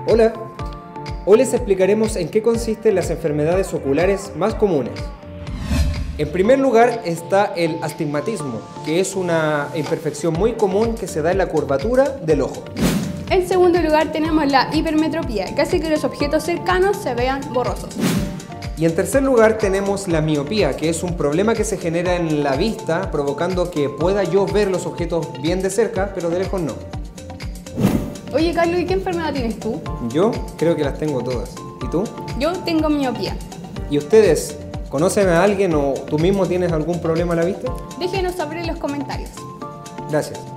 Hola, hoy les explicaremos en qué consisten las enfermedades oculares más comunes. En primer lugar está el astigmatismo, que es una imperfección muy común que se da en la curvatura del ojo. En segundo lugar tenemos la hipermetropía, que hace que los objetos cercanos se vean borrosos. Y en tercer lugar tenemos la miopía, que es un problema que se genera en la vista, provocando que pueda yo ver los objetos bien de cerca, pero de lejos no. Oye, Carlos, ¿y qué enfermedad tienes tú? Yo creo que las tengo todas. ¿Y tú? Yo tengo miopía. ¿Y ustedes conocen a alguien o tú mismo tienes algún problema a la vista? Déjenos saber en los comentarios. Gracias.